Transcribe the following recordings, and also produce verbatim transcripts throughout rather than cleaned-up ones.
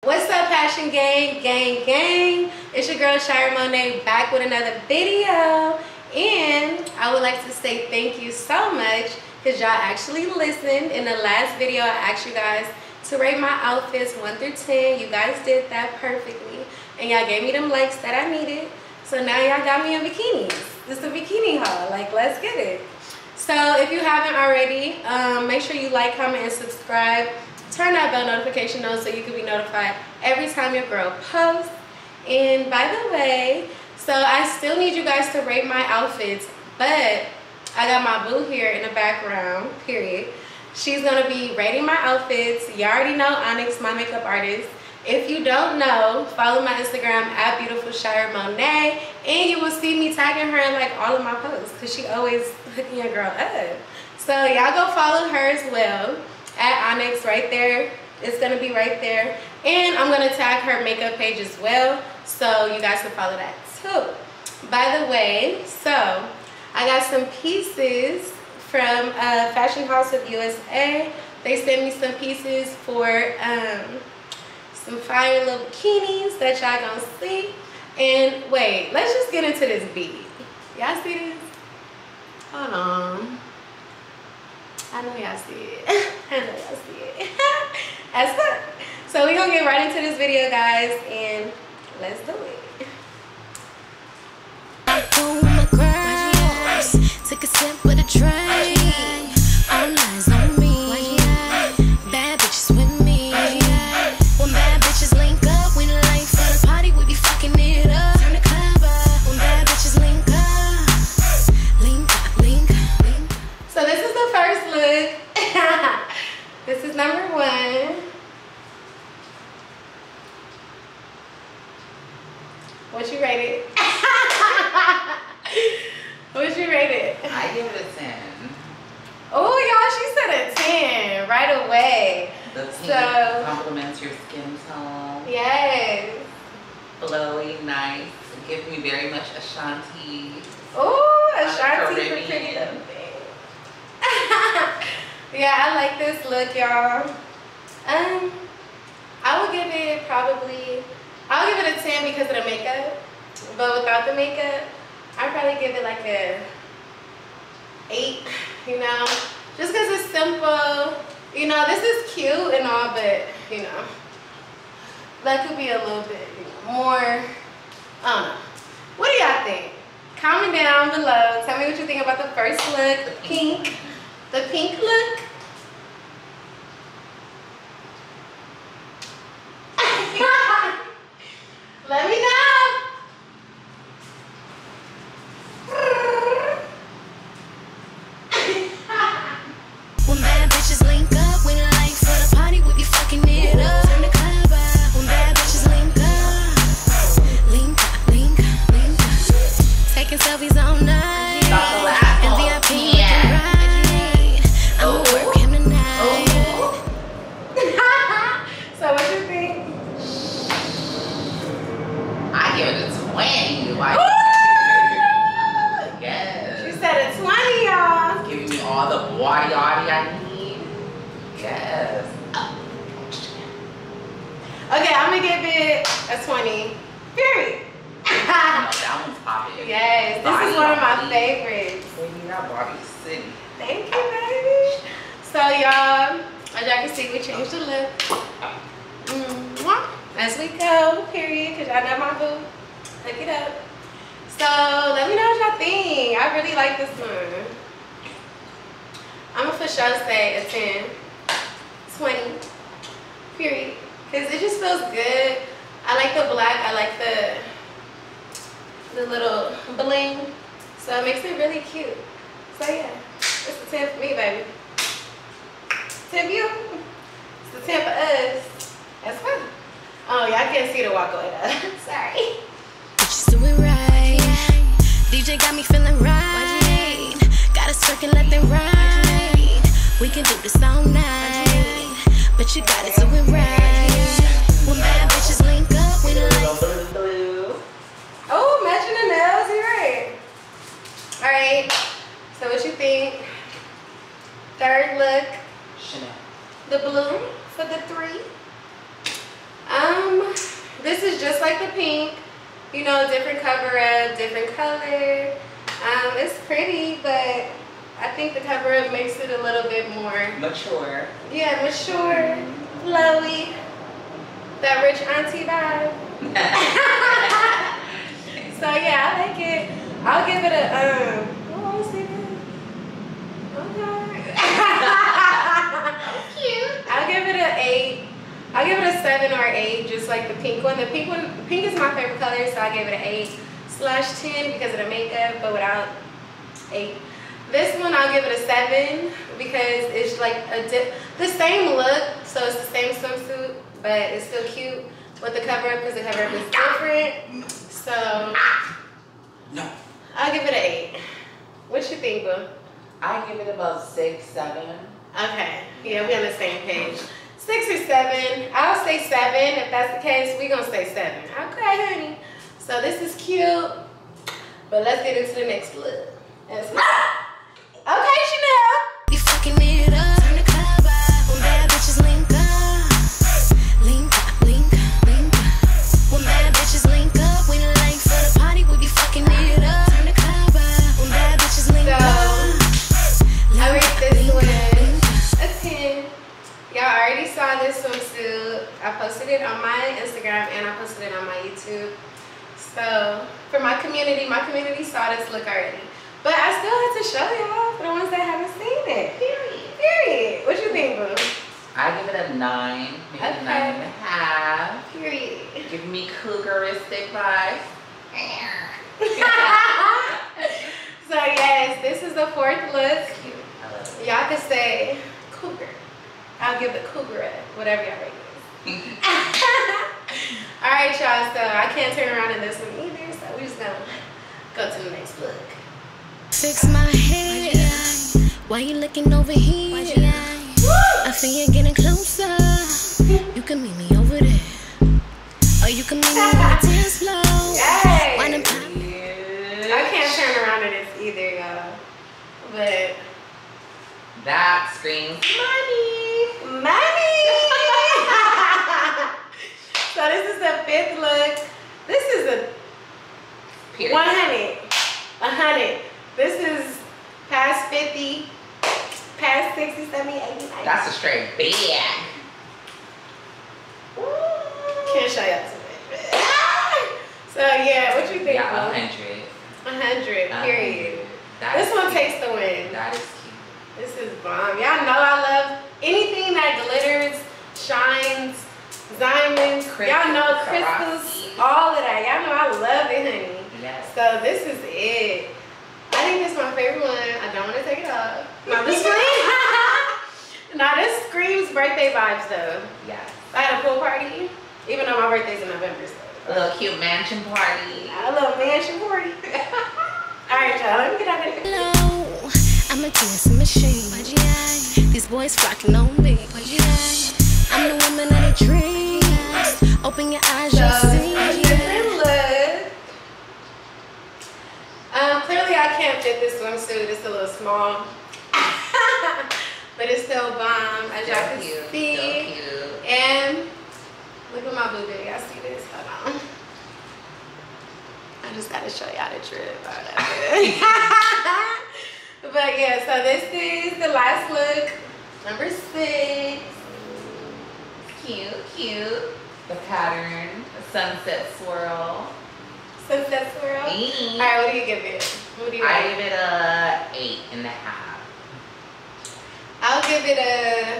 What's up, Passion Gang, gang, gang? It's your girl Shira Monet back with another video, and I would like to say thank you so much because y'all actually listened. In the last video, I asked you guys to rate my outfits one through ten. You guys did that perfectly, and y'all gave me them likes that I needed. So now y'all got me in bikinis. This is a bikini haul. Like, let's get it. So if you haven't already, um, make sure you like, comment, and subscribe. Turn that bell notification on so you can be notified every time your girl posts. And by the way, so I still need you guys to rate my outfits, but I got my boo here in the background, period. She's gonna be rating my outfits. You already know Onyx, my makeup artist. If you don't know, follow my Instagram at Beautiful Shira Monet, and you will see me tagging her in like all of my posts because she always hooking your girl up. So y'all go follow her as well at Onyx right there. It's gonna be right there, and I'm gonna tag her makeup page as well, so you guys can follow that too. By the way, so I got some pieces from uh, Fashion House of U S A. They sent me some pieces for um, some fire little bikinis that y'all gonna see. And wait, let's just get into this beat. Y'all see this? Hold on. I know y'all see it. I know y'all see it. That's good. So we're gonna get right into this video, guys, and let's do it. I pull my cross, took a sip with a drink. All eyes on me. Bad bitches with me. When bad bitches link up, we late for the party, we be fucking it up. Turn the club up. When bad bitches link up, link up, link up, link up. So this is the first look. This is number one. What you rate it? What you rate it? I give it a ten. Oh, y'all, she said a ten right away. The pink So- complements your skin tone. Yes. Flowy, nice. Give me very much Ashanti. Oh, Uh, Ashanti for Caribbean. pretty little thing. Yeah, I like this look, y'all. Um, I would give it probably, I'll give it a ten because of the makeup. But without the makeup, I'd probably give it like a eight, you know? Just because it's simple. You know, this is cute and all, but, you know, that could be a little bit you know, more, I don't know. What do y'all think? Comment down below. Tell me what you think about the first look, the pink. The pink look. Let me know. When bad bitches link up, we late for the party, we be fucking it up. Turn the club up. When bad bitches link up, link up, link up, link up. Taking selfies all night. Stop the laugh. And V I P looking right. I'ma work him tonight. So what you think? I give it a twenty. Like, She yes. said a twenty, y'all. Giving me all the body yaddy I need. Yes. Okay, I'm gonna give it a twenty. Period. No, that one's popping. Yes, this Body is one of my Body. favorites. Baby, that Barbie City. Thank you, baby. So y'all, as y'all can see, we changed the look. Mwah. As we go, period, because y'all know my boo. Look it up. So let me know what y'all think. I really like this one. I'm gonna for sure say a ten, twenty, period. Because it just feels good. I like the black, I like the the little bling. So it makes it really cute. So yeah, it's a ten for me, baby. ten for you. It's a ten for us. That's fun. Oh, y'all can't see the walkway though. Sorry. Bitches do it right. D J got me feeling right. Got us twerking left and right. We can do this all night, but you gotta do it right. When bad bitches link up, we like. Oh, matching the nails, you're right. All right. So what you think? Third look, Chanel. the blue for the three. Um, like the pink. You know, different cover up, different color. Um, it's pretty, but I think the cover up makes it a little bit more mature. Yeah, mature, flowy, that rich auntie vibe. So yeah, I like it. I'll give it a um. Oh, I see that. Okay. Cute. I'll give it an eight. I'll give it a seven or eight, just like the pink one. The pink one, pink is my favorite color, so I gave it an eight slash ten because of the makeup, but without eight. This one I'll give it a seven because it's like a dip, the same look, so it's the same swimsuit, but it's still cute with the cover up because the cover up is different. So no, I'll give it an eight. What you think, boo? I give it about six, seven. Okay, yeah, we on the same page. Six or seven. I'll say seven. If that's the case, we gonna say seven. Okay, honey. So this is cute, but let's get into the next look. That's okay, Chanel. You fucking it up. Turn the club up. When bad bitches link up. Link up, link up, link up. When bad bitches link up. We late for the party. We be fucking it up. Turn the club up. When bad bitches link So, up. I rate this one a ten. Y'all already saw this swimsuit. I posted it on my Instagram and I posted it on my YouTube. So, for my community, my community saw this look already. But I still had to show y'all for the ones that haven't seen it. Period. Period. What you think, boo? I give it a nine, maybe Okay. a nine and a half. Period. Give me cougaristic vibes. So yes, this is the fourth look. Cute. I love it. Y'all can say cougar. I'll give it cougar at whatever y'all rate it. All right, y'all. So I can't turn around in this one either. So we just gonna go to the next look. Fix my head. Why you looking over here? I feel you're getting closer. You can meet me over there. Or you can meet me on the dance floor. Yay. Wine and pop. I can't turn around in this either, y'all. But That screams money. money. So this is the fifth look. This is a Period. one hundred. A hundred. This is past fifty, past sixty, seventy, eighty, ninety. That's a straight bag. Can't show y'all too much. So yeah, what you think? Yeah, Boo? a hundred. A hundred, A period. hundred. That This is one cute. takes the win. That is cute. This is bomb. Y'all know I love anything that glitters, shines, diamonds. Y'all know crystals, Swarovski. all of that. Y'all know I love it, honey. Yes. So this is it. I think this is my favorite one. I don't want to take it off. No, this one. Now this screams birthday vibes though. Yes. I had a pool party, even though my birthday's in November. So. A little cute mansion party. A little mansion party. All right, y'all. Let me get out of here. Hello, I'm a dancing machine. These boys flocking on me. I'm the woman of the dreams. Open your eyes, So you'll it's see. a different look. Um, clearly I can't fit this swimsuit. It's a little small. But it's still bomb, as y'all can Cute. see. So cute. And look at my booty. Y'all see this? Hold on. I just gotta show y'all the trip. But yeah, so this is the last look, number six. Cute, cute. The pattern, the sunset swirl. Sunset swirl. All Mm. right, what do you give it? What do you I rate? give it a eight and a half. I'll give it a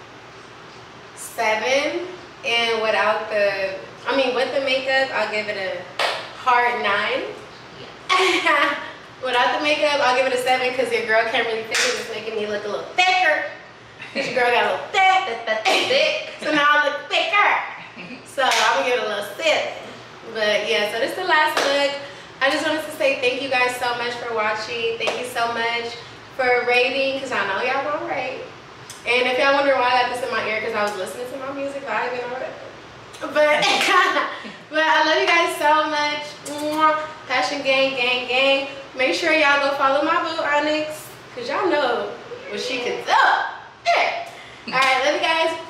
seven, and without the, I mean with the makeup, I'll give it a hard nine. Yes. Without the makeup, I'll give it a seven because your girl can't really fit it. It's making me look a little thicker. Because your girl got a little thick. Thick. So now I look thicker. So I'm gonna give it a little seven. But yeah, so this is the last look. I just wanted to say thank you guys so much for watching. Thank you so much for rating, because I know y'all gonna rate. And if y'all wonder why I got this in my ear, because I was listening to my music live and all that. But, but I love you guys so much. Mwah. Passion gang, gang, gang. Make sure y'all go follow my boo Onyx, because y'all know what she can do. Yeah. All right, love you guys.